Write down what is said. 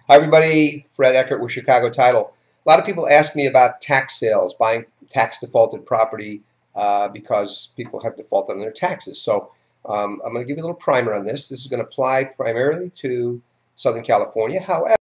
Hi everybody, Fred Eckert with Chicago Title. A lot of people ask me about tax sales, buying tax defaulted property because people have defaulted on their taxes. So I'm going to give you a little primer on this. This is going to apply primarily to Southern California. However,